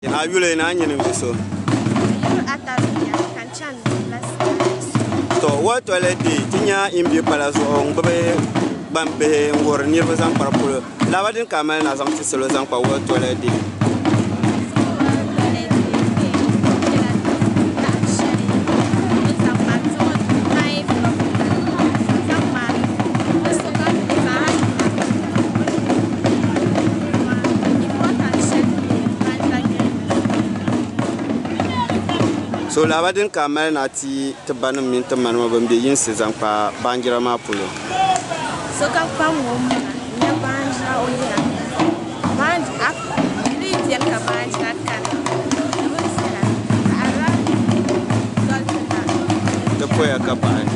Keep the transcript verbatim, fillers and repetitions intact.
Na yule na nyini so. To wa toilet di tinya imbi pala so on bebe bambe ngor ni bazan parapolo. La wadin kamal na zang tiselo zang kwa wa toilet di. So la wadin kamal na ti tabanu min tamanu bambe yin sezan pa bangira ma pulo. So ka pamu nya banja o ya. Banja ak ni tian ka banja kan. Depois acabar.